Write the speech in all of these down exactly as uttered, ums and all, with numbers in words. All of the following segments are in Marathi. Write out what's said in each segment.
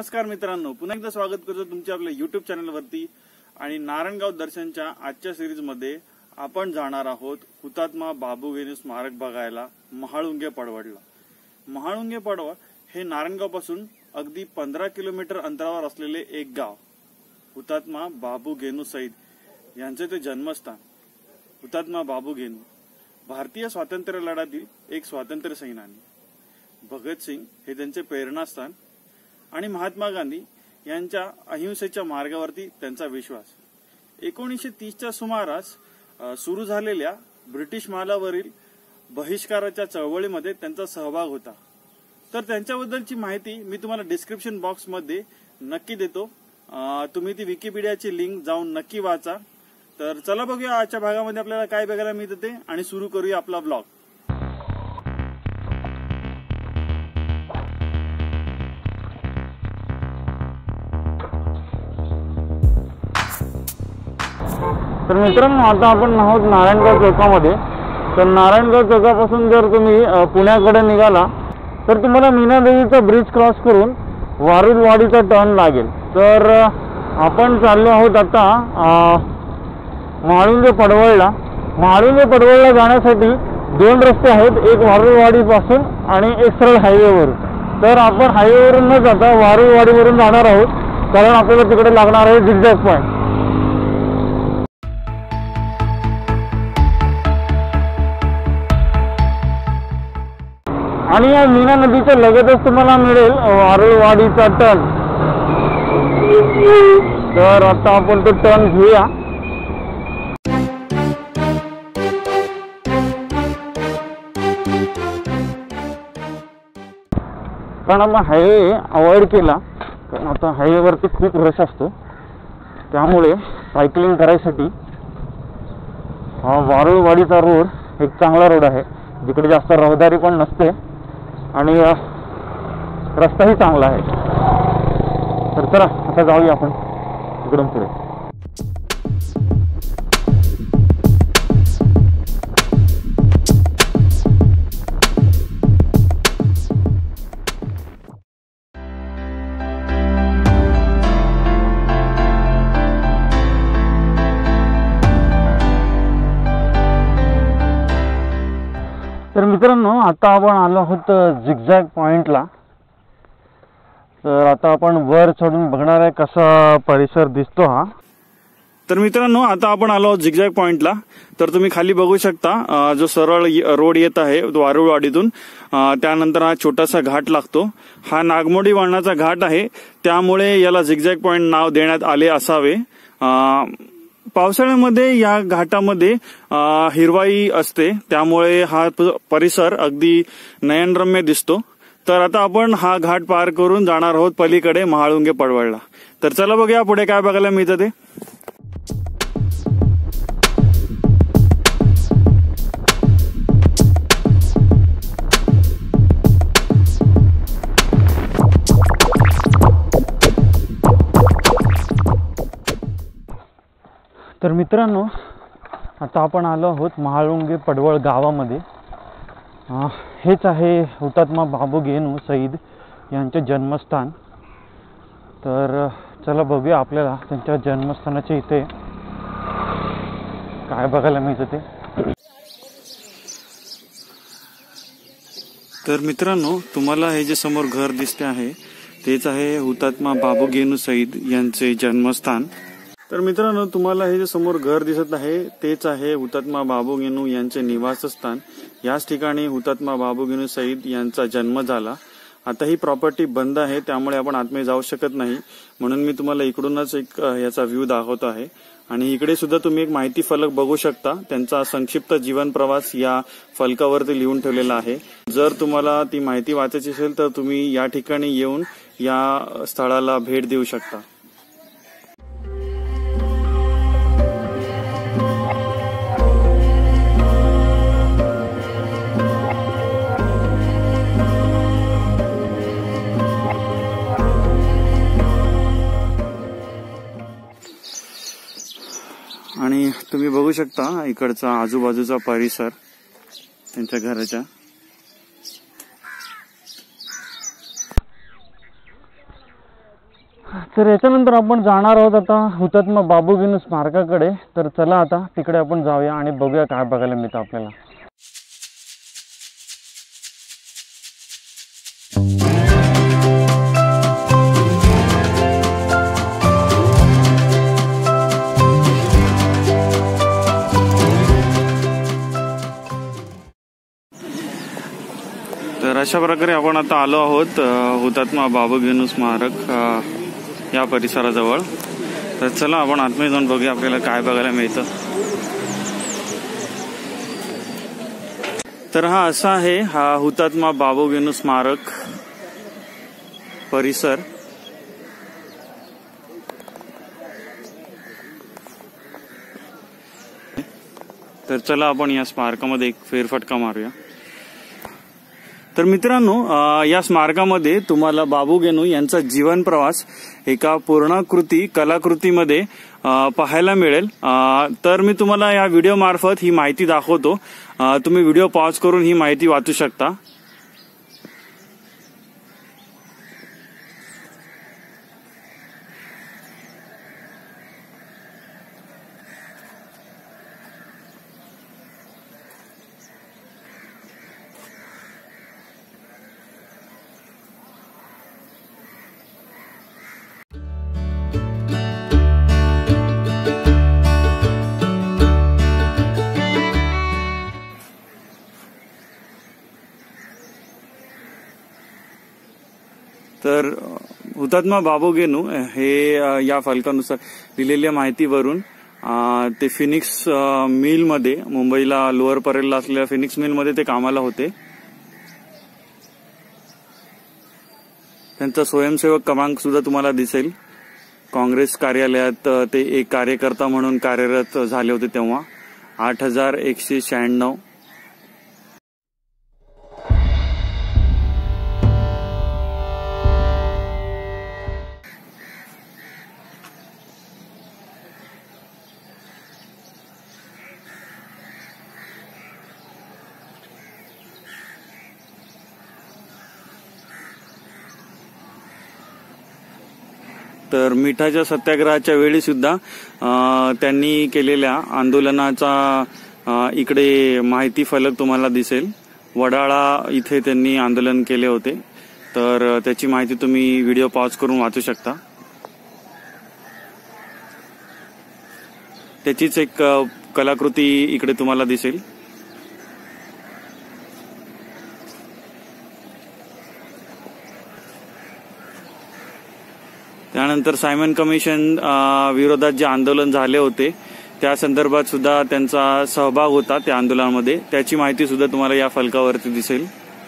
नमस्कार मित्रांनो, पुन्हा एकदा स्वागत करतो तुमच्या आपल्या युट्यूब चॅनलवरती। आणि नारायणगाव दर्शनच्या आजच्या सिरीज मध्ये आपण जाणार आहोत हुतात्मा बाबू गेनू स्मारक बघायला महाळुंगे पडवळला। महाळुंगे पडवळ हे नारायणगाव पासून अगदी पंधरा किलोमीटर अंतरावर असलेले एक गाव। हुतात्मा बाबू गेनू सईद यांचे ते जन्मस्थान। हुतात्मा बाबू गेनू भारतीय स्वातंत्र्य लढ्यातील एक स्वातंत्र्य सेनानी। भगत सिंग हे त्यांचे प्रेरणास्थान आणि महात्मा गांधी यांच्या अहिंसेच्या मार्गावरती त्यांचा विश्वास। एकोणीसशे तीसच्या सुमारास सुरू झालेल्या ब्रिटिश मालावरील बहिष्काराच्या चळवळीमध्ये त्यांचा सहभाग होता। तर त्यांच्याबद्दलची माहिती मी तुम्हाला डिस्क्रिप्शन बॉक्स मध्ये नक्की देतो, तुम्ही ती विकिपीडियाची लिंक जाऊन नक्की वाचा। तर चला बघूया आजच्या भागामध्ये आपल्याला काय बघायला मिळते ते आणि सुरू करूया आपला ब्लॉग। तर मित्रांनो, आता आपण आहोत नारायणगाव चौकामध्ये। तर नारायणगाव चौकापासून जर तुम्ही पुण्याकडे निघाला तर तुम्हाला मीनादेवीचा ब्रिज क्रॉस करून वारुळवाडीचा टर्न लागेल। तर आपण चाललो आहोत आता महाळुंगे पडवळला। महाळुंगे पडवळला जाण्यासाठी दोन रस्ते आहेत, एक वारुळवाडी पासून आणि एक सरळ हायवेवरून। तर आपण हायवेवरून न जाता वारुळवाडीवरून जाणार आहोत, कारण आपल्याला तिकडे लागणार आहे झिगझॅग पॉइंट। आणि या मीना नदीच्या लगतच तुम्हाला मिळेल वारुळवाडीचा टर्न। तर आता आपण तो टर्न घेऊया। कारण आपण हायवे अवॉइड केला, कारण आता हायवेवरती खूप रश असतो, त्यामुळे सायकलिंग करायसाठी हा वारुळवाडीचा रोड एक चांगला रोड आहे, जिकडे जास्त रहदारी पण नसते आणि रस्ताही चांगला आहे। तर चला आता जाऊया आपण इकडून पुढे। तर मित्रांनो, आता आपण आलो आहोत झिगझॅग पॉइंटला। तर आता आपण वर चढून बघणार आहे कसा परिसर दिसतो हा। तर मित्रांनो, आता आपण आलो आहोत झिगझॅग पॉइंटला। तर तुम्ही खाली बघू शकता जो सरळ रोड येत आहे वारुळवाडीतून, त्यानंतर हा छोटासा घाट लागतो। हा नागमोडी वळणाचा घाट आहे, त्यामुळे याला झिगझॅग पॉइंट नाव देण्यात आले असावे। पावसाळ्यामध्ये या घाटामध्ये हिरवाई असते, त्यामुळे हा परिसर अगदी नयनरम्य दिसतो। तर आता आपण हा घाट पार करून जाणार आहोत पलीकडे महाळुंगे पडवळला। तर चला बघूया पुढे काय बघायला मिळतं ते। तर मित्रांनो, आता आपण आलो आहोत महाळुंगे पडवळ गावामध्ये। हेच आहे हुतात्मा बाबू गेनू सईद यांचे जन्मस्थान। तर चला बघूया आपल्याला त्यांच्या जन्मस्थानाचे इथे काय बघायला मिळतं ते। तर मित्रांनो, तुम्हाला हे जे समोर घर दिसते आहे तेच आहे हुतात्मा बाबू गेनू सईद यांचे जन्मस्थान। तर मित्रांनो, तुम्हाला हे जे समोर घर दिसत आहे तेच आहे हुतात्मा बाबू गेनू यांचे निवासस्थान। याच ठिकाणी हुतात्मा बाबू गेनू सईद यांचा जन्म झाला। आता ही प्रॉपर्टी बंद आहे, त्यामुळे आपण आतमध्ये जाऊ शकत नाही, म्हणून मी तुम्हाला इकडूनच एक याचा व्ह्यू दाखवतो आहे। आणि इकडे सुद्धा तुम्ही एक माहिती फलक बघू शकता, त्यांचा संक्षिप्त जीवन प्रवास या फलकावरती लिहून ठेवलेला आहे। जर तुम्हाला ती माहिती वाचायची असेल तर तुम्ही या ठिकाणी येऊन या स्थळाला भेट देऊ शकता। आणि तुम्ही बघू शकता इकडचा आजूबाजूचा परिसर त्यांच्या घराच्या। तर याच्यानंतर आपण जाणार आहोत आता हुतात्मा बाबू गेनू स्मारकाकडे. तर चला आता तिकडे आपण जाऊया आणि बघूया काय बघायला मिळतं आपल्याला. तर अशा प्रकारे आपण आता आलो आहोत हुतात्मा बाबू गेनू स्मारक या परिसराजवळ. तर चला आपण आतमध्ये जाऊन बघूया आपल्याला काय बघायला मिळतं. तर हा असा आहे हा हुतात्मा बाबू गेनू स्मारक परिसर. तर चला आपण या स्मारकामध्ये एक फेरफटका मारूया. तर मित्रांनो, या स्मारकामध्ये तुम्हाला बाबू गेनू यांचा जीवन प्रवास एका पूर्णाकृती कलाकृतीमध्ये पाहायला मिळेल. तर मी तुम्हाला या व्हिडिओ मार्फत ही माहिती दाखवतो. तुम्ही व्हिडिओ पॉज करून ही माहिती वाचू शकता. तर हुतात्मा बाबू गेनू हे या फलकानुसार दिलेल्या माहितीवरून ते फिनिक्स मिलमध्ये, मुंबईला लोअर परेलला असलेल्या फिनिक्स मिलमध्ये ते कामाला होते. त्यांचा स्वयंसेवक क्रमांक सुद्धा तुम्हाला दिसेल. काँग्रेस कार्यालयात ते एक कार्यकर्ता म्हणून कार्यरत झाले होते तेव्हा. आठ हजार एकशे शहाण्णव. तर मिठाच्या सत्याग्रहाच्या वेळी सुद्धा त्यांनी केलेल्या आंदोलनाचा इकडे माहिती फलक तुम्हाला दिसेल. वडाळा इथे त्यांनी आंदोलन केले होते. तर त्याची माहिती तुम्ही व्हिडिओ पॉज करून वाचू शकता. त्याचीच एक कलाकृती इकडे तुम्हाला दिसेल. त्यानंतर सायमन कमिशन विरोधात जे आंदोलन झाले होते त्या संदर्भात सुद्धा त्यांचा सहभाग होता त्या आंदोलनामध्ये. त्याची माहिती सुद्धा तुम्हाला या फलकावरती दिसेल.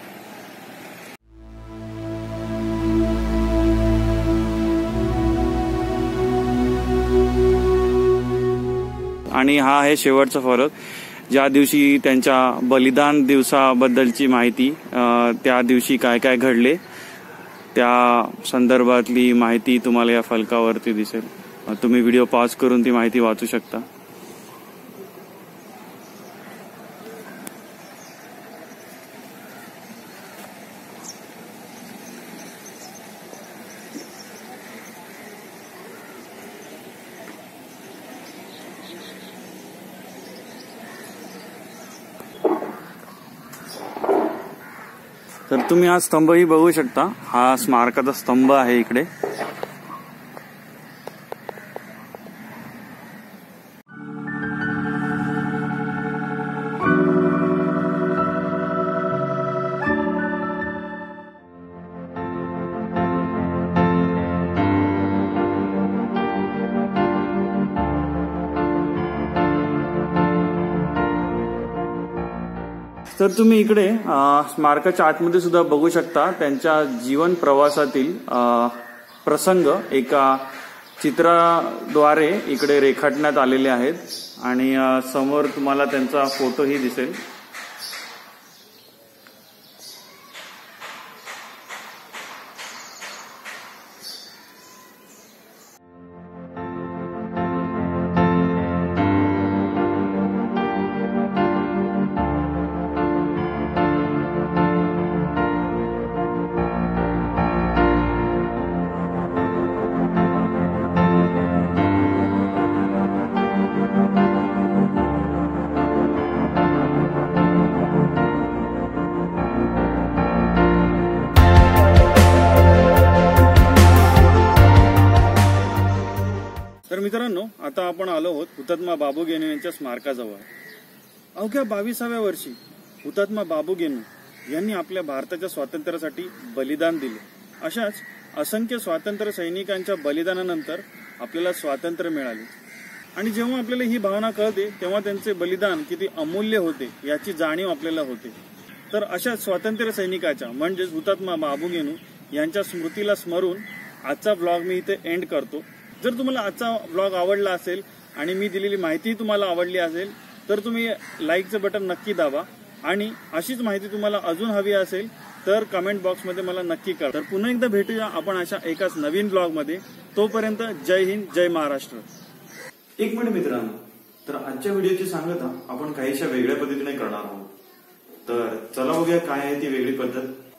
आणि हा आहे शेवटचा फलक, ज्या दिवशी त्यांच्या बलिदान दिवसाबद्दलची माहिती, त्या दिवशी काय काय घडले त्या संदर्भातली माहिती तुम्हाला या फलकावरती दिसेल. तुम्ही व्हिडिओ पॉज करून ती माहिती वाचू शकता. तर तुम्ही हा स्तंभही बघू शकता. हा स्मारकाचा स्तंभ आहे इकडे. तर तुम्ही इकडे स्मारकाच्या आतमध्ये सुद्धा बघू शकता त्यांच्या जीवन प्रवासातील प्रसंग एका चित्राद्वारे इकडे रेखाटण्यात आलेले आहेत. आणि समोर तुम्हाला त्यांचा फोटोही दिसेल. मित्रांनो, आता आपण आलो आहोत हुतात्मा बाबू गेनू यांच्या स्मारकाजवळ. अवघ्या बावीसाव्या वर्षी हुतात्मा बाबू गेनू यांनी आपल्या भारताच्या स्वातंत्र्यासाठी बलिदान दिले. अशाच असंख्य स्वातंत्र्य सैनिकांच्या बलिदानानंतर आपल्याला स्वातंत्र्य मिळाले. आणि जेव्हा आपल्याला ही भावना कळते तेव्हा त्यांचे बलिदान किती अमूल्य होते याची जाणीव आपल्याला होते. तर अशा स्वातंत्र्य सैनिकाच्या म्हणजेच हुतात्मा बाबू गेनू यांच्या स्मृतीला स्मरून आजचा व्लॉग मी इथे एंड करतो. जर तुम्हाला आजचा व्लॉग आवडला असेल आणि मी दिलेली माहिती तुम्हाला आवडली असेल तर तुम्ही लाईकचं बटन नक्की दाबा. आणि अशीच माहिती तुम्हाला अजून हवी असेल तर कमेंट बॉक्समध्ये मला नक्की कळवा. तर पुन्हा एकदा भेटूया आपण अशा एकाच नवीन ब्लॉगमध्ये. तोपर्यंत जय हिंद, जय महाराष्ट्र. एक मिनिट मित्रांनो, तर आजच्या व्हिडिओची सांगता आपण काहीशा वेगळ्या पद्धतीने करणार आहोत. तर चला बघूया काय आहे ती वेगळी पद्धत.